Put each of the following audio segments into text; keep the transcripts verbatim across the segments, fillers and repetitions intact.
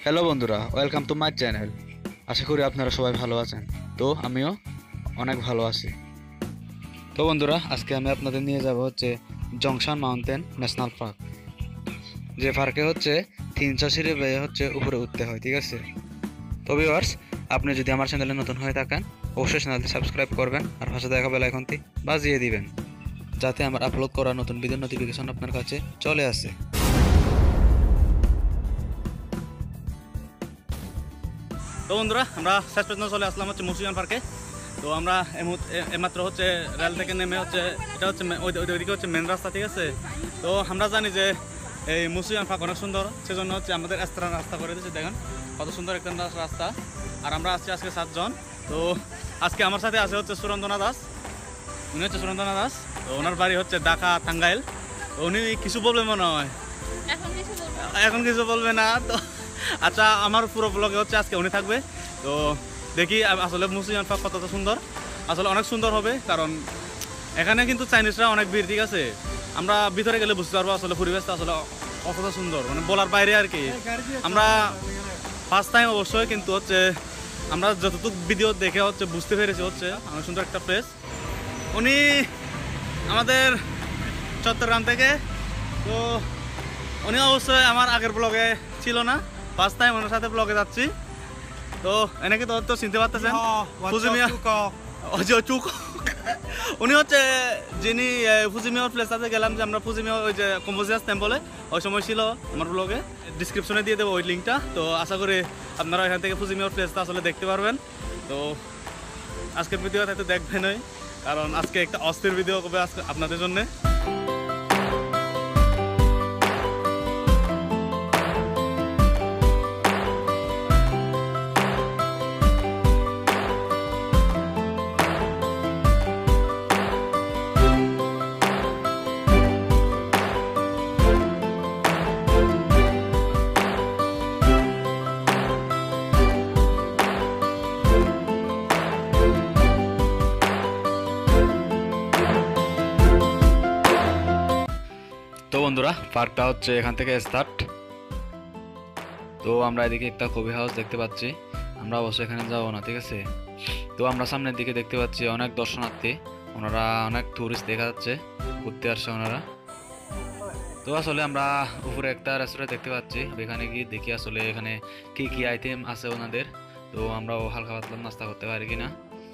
Hello বন্ধুরা, welcome to my channel. আশা করি আপনারা সবাই ভালো আছেন। তো আমিও অনেক ভালো আছি। তো বন্ধুরা, আজকে আমি আপনাদের নিয়ে যাব হচ্ছে জংশন মাউন্টেন ন্যাশনাল পার্ক। যে পার্কে হচ্ছে তিনশো সিঁড়ি বেয়ে হচ্ছে উপরে উঠতে হয়, ঠিক আছে? তো ভিউয়ার্স, আপনি যদি আমার চ্যানেলে নতুন হয়ে থাকেন অবশ্যই চ্যানেলটি সাবস্ক্রাইব করবেন আর পাশে দেখা বেল আইকনটি বাজিয়ে দিবেন, যাতে আমার আপলোড করা নতুন ভিডিও নোটিফিকেশন আপনার কাছে চলে আসে। তো বন্ধুরা, আমরা শেষ পর্যন্ত চলে আসলাম হচ্ছে মুসিয়ান পার্কে। তো আমরা এমাত্র হচ্ছে রেল থেকে নেমে হচ্ছে এটা হচ্ছে ওইদিকে হচ্ছে মেন রাস্তা, ঠিক আছে? তো আমরা জানি যে এই মুসিয়ান পার্ক অনেক সুন্দর, সেজন্য হচ্ছে আমাদের এক্সট্রা রাস্তা করে দিয়েছে। দেখেন কত সুন্দর একটা রাস্তা। আর আমরা আসছি আজকে সাতজন। তো আজকে আমার সাথে আছে হচ্ছে সুরন্দনা দাস। উনি হচ্ছে সুরন্দনা দাস। তো ওনার বাড়ি হচ্ছে ঢাকা টাঙ্গাইল। তো উনি কিছু বলবে মনে হয়, এখন কিছু বলবে না। তো আচ্ছা, আমার পুরো ব্লগে হচ্ছে আজকে উনি থাকবে। তো দেখি আসলে মুসিয়ান পার্ক কতটা সুন্দর। আসলে অনেক সুন্দর হবে, কারণ এখানে কিন্তু চাইনিজরা অনেক ভিড়, ঠিক আছে? আমরা ভিতরে গেলে বুঝতে পারবো আসলে পরিবেশটা আসলে কতটা সুন্দর, মানে বলার বাইরে আর কি। আমরা ফার্স্ট টাইম অবশ্যই, কিন্তু হচ্ছে আমরা যতটুকু ভিডিও দেখে হচ্ছে বুঝতে পেরেছি হচ্ছে অনেক সুন্দর একটা প্লেস। উনি আমাদের চট্টগ্রাম থেকে। তো উনি অবশ্যই আমার আগের ব্লগে ছিল না, ফার্স্ট টাইম ওনার সাথে ব্লগে যাচ্ছি। তো এনেকে তো তো চিনতে পারতেছেন, ফুজিমিয়া চুক। উনি হচ্ছে যিনি ফুজিমিয়ার প্লেসটাতে গেলাম, যে আমরা ফুজিমিয়া ওই যে কম্বোজিয়াস টেম্পলে ওই সময় ছিল আমার ব্লগে, ডিসক্রিপশনে দিয়ে দেবো ওই লিঙ্কটা। তো আশা করি আপনারা এখান থেকে ফুজিমিয়ার প্লেসটা আসলে দেখতে পারবেন। তো আজকের ভিডিওটা তো দেখবেনই, কারণ আজকে একটা অস্থির ভিডিও করবে আজকে আপনাদের জন্য। তো বন্ধুরা, পার্কটা হচ্ছে এখান থেকে স্টার্ট। তো আমরা এদিকে একটা কফি হাউস দেখতে পাচ্ছি। আমরা অবশ্যই এখানে যাবো না, ঠিক আছে? তো আমরা সামনের দিকে দেখতে পাচ্ছি অনেক দর্শনার্থী, ওনারা অনেক টুরিস্ট দেখা যাচ্ছে, ঘুরতে আসছে ওনারা। তো আসলে আমরা উপরে একটা রেস্টুরেন্ট দেখতে পাচ্ছি, এখানে গিয়ে দেখি আসলে এখানে কি কি আইটেম আছে ওনাদের। তো আমরাও হালকা পাতলা নাস্তা করতে পারি কিনা।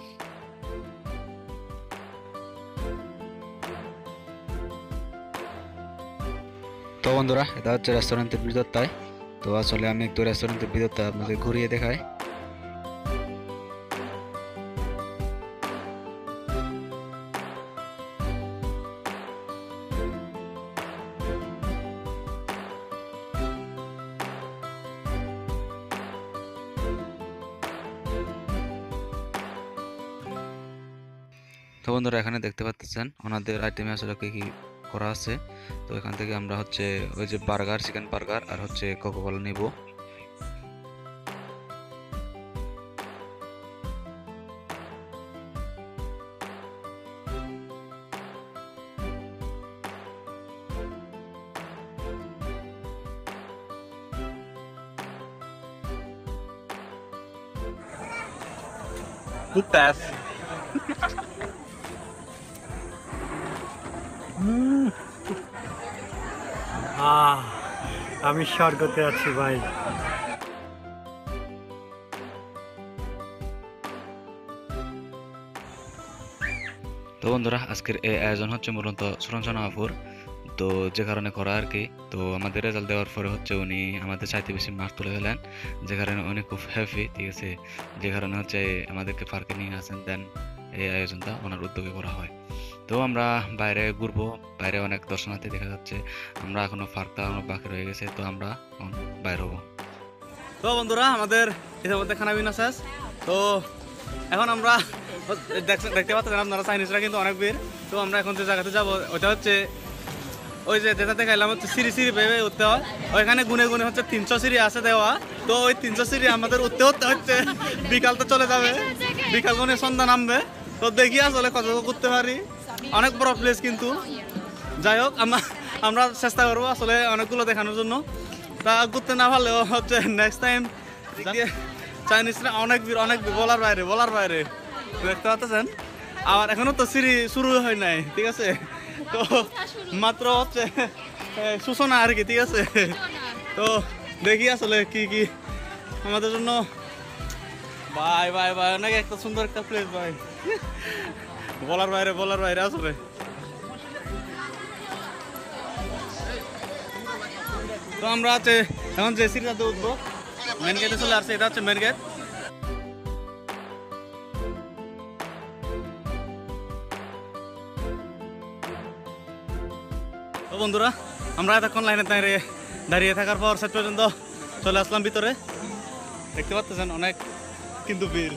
তো বন্ধুরা, এটা হচ্ছে রেস্টুরেন্টের ভিতরটায়। তো আসলে আমি একটু রেস্টুরেন্টের ভিতরটা আপনাদের ঘুরিয়ে দেখাই। তো বন্ধুরা, এখানে দেখতে পাচ্ছেন ওনাদের আইটেমে আসলে কি কি করা আছে। তো এখান থেকে আমরা হচ্ছে ওই যে বার্গার, চিকেন বার্গার আর হচ্ছে কোকা কোলা নিব। Putas. আহ আমি স্বর্গতে আছি ভাই। তো বন্ধুরা, আজকের এই আয়োজন হচ্ছে মূলত সুরঞ্জনা আপুর, তো যে কারণে করা আর কি। তো আমাদের রেজাল্ট দেওয়ার পরে হচ্ছে উনি আমাদের চাইতে বেশি মার্ক তুলে ফেলেন, যে কারণে উনি খুব হ্যাপি, ঠিক আছে? যে কারণে হচ্ছে আমাদেরকে পার্কে নিয়ে আসেন, দেন এই আয়োজনটা ওনার উদ্যোগে করা হয়। তো আমরা বাইরে ঘুরবো, বাইরে অনেক দর্শনার্থী দেখা যাচ্ছে। আমরা এখনো পার্কটা অনেক বাকি রয়ে গেছে, তো আমরা বাইরে হবো। তো বন্ধুরা, আমাদের এর মধ্যে খানা পিনা শেষ। তো এখন আমরা দেখতে পাচ্ছেন আপনারা, চাইনিজরা কিন্তু অনেক ভিড়। তো আমরা এখন যে জায়গাতে যাবো ওইটা হচ্ছে ওই যে যেটাতে খাইলাম হচ্ছে সিঁড়ি সিঁড়ি ভেবে উঠতে হয়। ওইখানে গুনে গুনে হচ্ছে তিনশো সিঁড়ি আছে দেওয়া। তো ওই তিনশো সিঁড়ি আমাদের উঠতে উঠতে হচ্ছে বিকাল তো চলে যাবে, বিকাল গুনে সন্ধ্যা নামবে। তো দেখি আসলে কত করতে পারি, অনেক বড় প্লেস কিন্তু। যাই হোক, আমরা আমরা চেষ্টা করবো আসলে অনেকগুলো দেখানোর জন্য। তা করতে না পারলেও হচ্ছে নেক্সট টাইম চাইনিজরা অনেক ভিড় অনেক ভিড় বলার বাইরে বলার বাইরে দেখতে পাচ্ছেন। আর এখনো তো সিঁড়ি শুরু হয় নাই, ঠিক আছে? তো মাত্র হচ্ছে সূচনা আর কি, ঠিক আছে? তো দেখি আসলে কি কি আমাদের জন্য। ভাই ভাই ভাই অনেক একটা সুন্দর একটা প্লেস ভাই, বলার বাইরে বলার বাইরে আসলে। তো আমরা আছে এখন যে সিঁড়িটাতে উঠবো, মেন গেটে চলে আসছে, এটা হচ্ছে মেন গেট। তো বন্ধুরা আমরা এতক্ষণ লাইনে দাঁড়িয়ে দাঁড়িয়ে থাকার পর শেষ পর্যন্ত চলে আসলাম ভিতরে। দেখতে পাচ্ছেন অনেক কিন্তু ভিড়।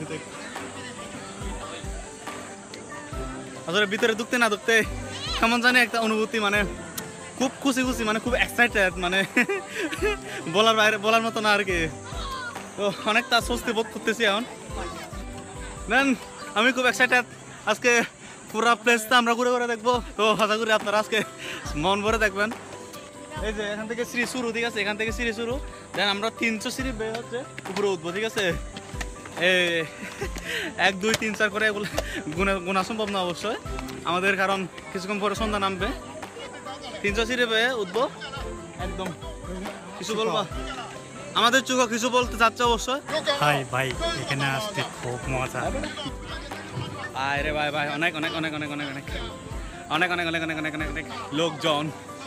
আসলে ভিতরে ঢুকতে না ঢুকতে কেমন জানি একটা অনুভূতি, মানে খুব খুশি খুশি, মানে খুব এক্সাইটেড, মানে বলার বাইরে বলার মতো না আর কি। তো অনেকটা স্বস্তি বোধ করতেছি এখন। দেন আমি খুব এক্সাইটেড, আজকে পুরো প্লেসটা আমরা ঘুরে ঘুরে দেখবো। তো আশা করি আপনারা আজকে মন ভরে দেখবেন। এই যে এখান থেকে সিঁড়ি শুরু, ঠিক আছে? এখান থেকে সিঁড়ি শুরু, দেন আমরা তিনশো সিঁড়ি বেয়ে হচ্ছে উপরে উঠবো, ঠিক আছে? এই এক দুই তিন চার করে এগুলো গুণা গুণা সম্ভব না অবশ্যই আমাদের, কারণ কিছুক্ষণ পরে সন্ধ্যা নামবে। তিনশো সিঁড়ি বেয়ে উঠবো একদম। কিছু বলবা? আমাদের চোখে কিছু বলতে চাচ্ছে অবশ্যই। হাই ভাই, এখানে আসতে খুব মজা। আয় রে ভাই ভাই, অনেক অনেক অনেক অনেক অনেক অনেক অনেক অনেক অনেক অনেক অনেক অনেক অনেক লোকজন,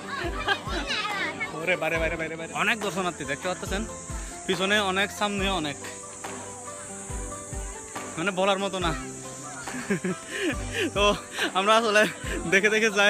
ওরে বাইরে বাইরে বাইরে বাইরে অনেক দর্শনার্থী দেখতে পাচ্ছেন, পিছনে অনেক, সামনে অনেক, মানে বলার মতো না। তো আমরা আসলে দেখে দেখে যাই।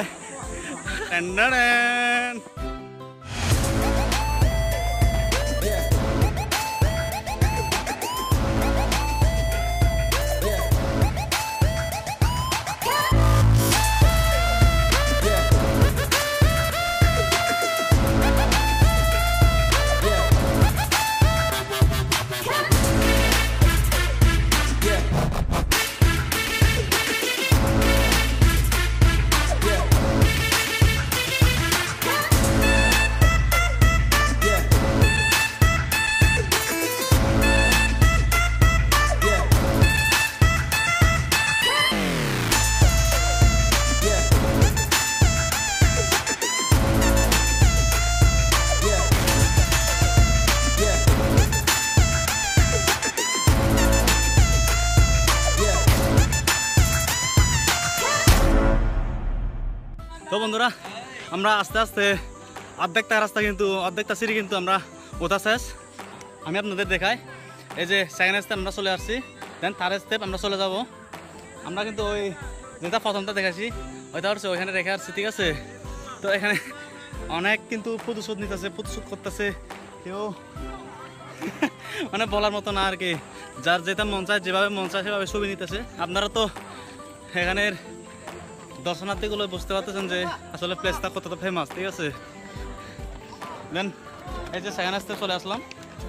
তো বন্ধুরা আমরা আস্তে আস্তে অর্ধেকটা রাস্তা কিন্তু অর্ধেকটা সিঁড়ি কিন্তু আমরা ওঠা শেষ। আমি আপনাদের দেখাই, এই যে সেকেন্ড স্টেপ আমরা চলে আসছি, দেন থার্ড স্টেপ আমরা চলে যাব। আমরা কিন্তু ওই যেটা প্রথমটা দেখাচ্ছি ওইটা হচ্ছে ওইখানে রেখে আসছি, ঠিক আছে? তো এখানে অনেক কিন্তু ফটোশ্যুট নিতেছে, ফটোশ্যুট করতেছে কেউ, মানে বলার মতো না আর কি। যার যেটা মন চায়, যেভাবে মন চায় সেভাবে ছবি নিতেছে। আপনারা তো এখানের দর্শনার্থীগুলো বুঝতে পারতেছেন যে আসলে প্লেসটা কতটা ফেমাস, ঠিক আছে? দেন এই যে সেখানে আসতে চলে আসলাম,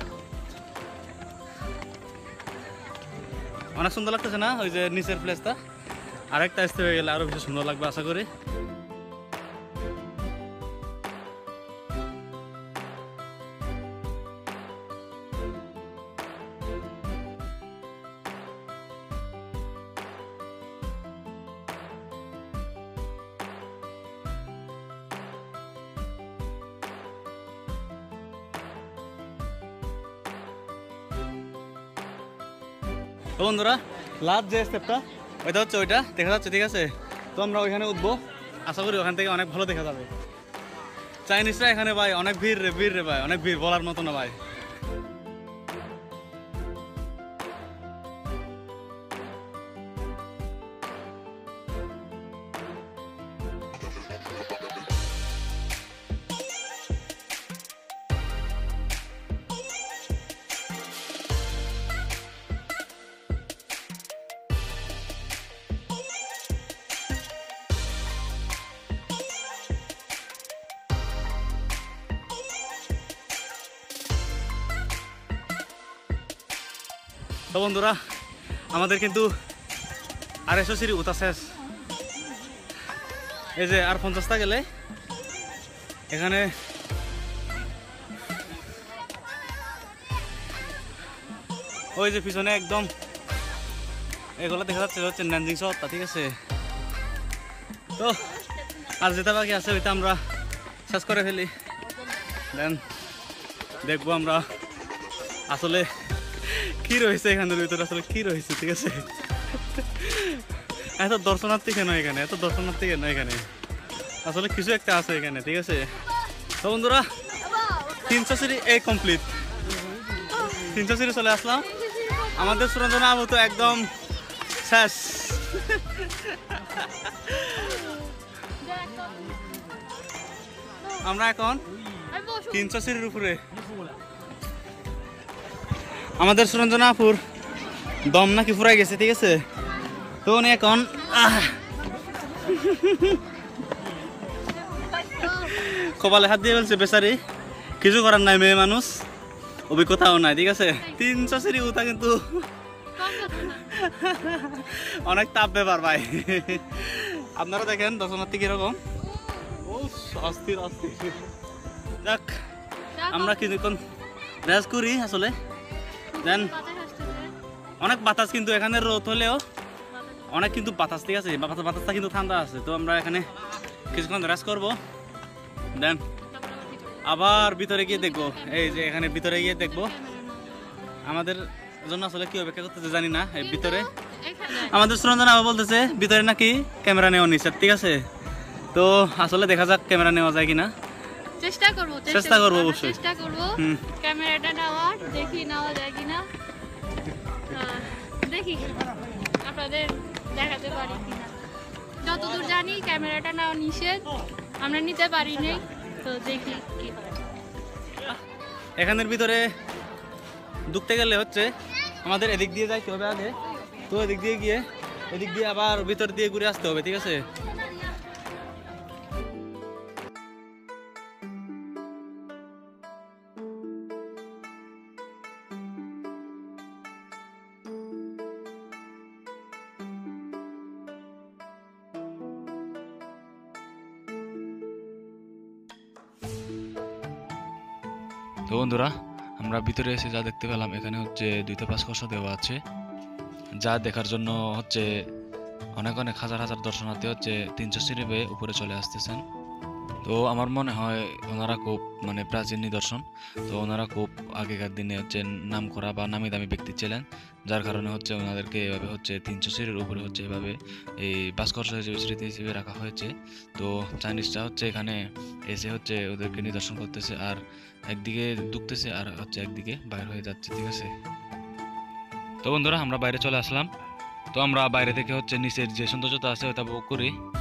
অনেক সুন্দর লাগতেছে না ওই যে নিচের প্লেসটা? আরেকটা আসতে হয়ে গেলে আরো বেশি সুন্দর লাগবে আশা করি। তো বন্ধুরা লাস্ট যে স্টেপটা ওইটা হচ্ছে ওইটা দেখা যাচ্ছে, ঠিক আছে? তো আমরা ওইখানে উঠবো, আশা করি ওখান থেকে অনেক ভালো দেখা যাবে। চাইনিজরা এখানে ভাই অনেক ভিড় রে, ভিড় রে ভাই, অনেক ভিড়, বলার মতো না ভাই। তো বন্ধুরা আমাদের কিন্তু আড়াইশো সিঁড়ি উঠা শেষ। এই যে আর পঞ্চাশটা গেলে এখানে ওই যে পিছনে একদম এগুলো দেখা যাচ্ছে হচ্ছে ন্যানজিং শহরটা, ঠিক আছে। তো আর যেটা বাকি আছে ওইটা আমরা শেষ করে ফেলি, দেন দেখবো আমরা আসলে কি রয়েছে এখানের ভিতরে, আসলে কি রয়েছে, ঠিক আছে। এত দর্শনার্থী কেন এখানে, এত দর্শনার্থী কেন এখানে, আসলে কিছু একটা আছে এখানে, ঠিক আছে। তো বন্ধুরা তিনশো সিঁড়ি এই কমপ্লিট, তিনশো সিঁড়ি চলে আসলাম। আমাদের সুরঞ্জনা আপু তো একদম শেষ। আমরা এখন তিনশো সিঁড়ির উপরে, আমাদের সুরঞ্জনা আপুর দম নাকি ফুরাই গেছে, ঠিক আছে। তো উনি এখন কপালে হাত দিয়ে বলছে বেচারি, কিছু করার নাই, মেয়ে মানুষ, অভিজ্ঞতাও নাই, ঠিক আছে। তিনশো সিঁড়ি উঠা কিন্তু অনেক তাপ ব্যাপার ভাই। আপনারা দেখেন দর্শনার্থী কিরকম, ও অস্থির অস্থির। যাক আমরা কিছুক্ষণ রেস করি আসলে, দেন অনেক বাতাস, কিন্তু এখানে রোদ হলেও অনেক কিন্তু বাতাস, ঠিক আছে। বাতাসটা কিন্তু ঠান্ডা আছে। তো আমরা এখানে কিছুক্ষণ রেস্ট করবো, দেন আবার ভিতরে গিয়ে দেখবো। এই যে এখানে ভিতরে গিয়ে দেখবো, আমাদের জন্য আসলে কি অপেক্ষা করতেছে জানি না। এই ভিতরে আমাদের সুরঞ্জনা আবার বলতেছে ভিতরে নাকি ক্যামেরা নেওয়া নিষেধ, ঠিক আছে। তো আসলে দেখা যাক ক্যামেরা নেওয়া যায় কিনা, চেষ্টা করব চেষ্টা করবো অবশ্যই, চেষ্টা করব হুম। ক্যামেরাটা নেওয়ার, দেখি নেওয়া যায় কিনা, দেখি আপনাদের দেখাতে পারি কিনা। যতদূর জানি ক্যামেরাটা নেওয়া নিষেধ, আমরা নিতে পারিনি, তো দেখি কি হয়। এখানের ভিতরে ঢুকতে গেলে হচ্ছে আমাদের এদিক দিয়ে যাইতে হবে আগে, তো এদিক দিয়ে গিয়ে এদিক দিয়ে আবার ভিতর দিয়ে ঘুরে আসতে হবে, ঠিক আছে। তো বন্ধুরা আমরা ভিতরে এসে যা দেখতে পেলাম, এখানে হচ্ছে দুইটা ভাস্কর্য দেওয়া আছে, যা দেখার জন্য হচ্ছে অনেক অনেক হাজার হাজার দর্শনার্থী হচ্ছে তিনশো সিঁড়ি বেয়ে উপরে চলে আসতেছেন। তো আমার মনে হয় ওনারা খুব মানে প্রাচীন নিদর্শন, তো ওনারা খুব আগেকার দিনে হচ্ছে নাম করা বা নামি দামি ব্যক্তি ছিলেন, যার কারণে হচ্ছে ওনাদেরকে এভাবে হচ্ছে তিনশো সিঁড়ির উপরে হচ্ছে এভাবে এই ভাস্কর্য হিসেবে স্মৃতি হিসেবে রাখা হয়েছে। তো চাইনিজটা হচ্ছে এখানে এসে হচ্ছে ওদেরকে নিদর্শন করতেছে, আর একদিকে ঢুকতেছে আর হচ্ছে একদিকে বাইরে হয়ে যাচ্ছে, ঠিক আছে। তো বন্ধুরা আমরা বাইরে চলে আসলাম, তো আমরা বাইরে থেকে হচ্ছে নিচের যে সৌন্দর্যতা আছে ওটা উপভোগ করি।